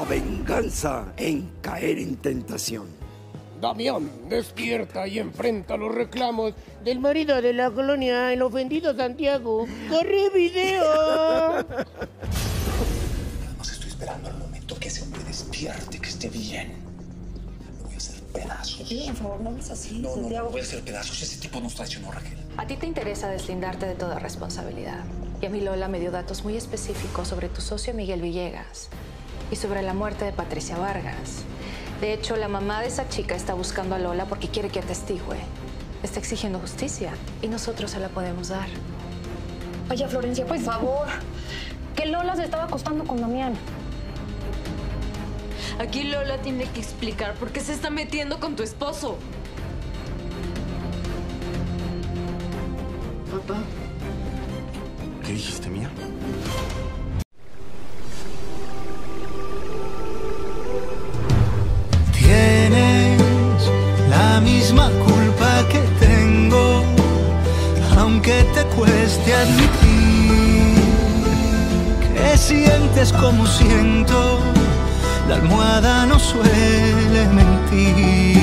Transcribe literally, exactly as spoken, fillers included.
la venganza en caer en tentación. Damián, despierta y enfrenta los reclamos del marido de la colonia, el ofendido Santiago. ¡Corre video! Además estoy esperando el momento que ese hombre despierte, que esté bien. Lo voy a hacer pedazos. Te pido, por favor, no hables así, No, no, Santiago. no, voy a hacer pedazos. Ese tipo nos traicionó, Raquel. A ti te interesa deslindarte de toda responsabilidad. Y a mí Lola me dio datos muy específicos sobre tu socio Miguel Villegas y sobre la muerte de Patricia Vargas. De hecho, la mamá de esa chica está buscando a Lola porque quiere que atestigue. Está exigiendo justicia y nosotros se la podemos dar. Oye, Florencia, por favor. Que Lola se estaba acostando con Damián. Aquí Lola tiene que explicar por qué se está metiendo con tu esposo. Papá. ¿Qué dijiste, Mía? Tienes la misma culpa que tengo, aunque te cueste admitir que sientes como siento, la almohada no suele mentir.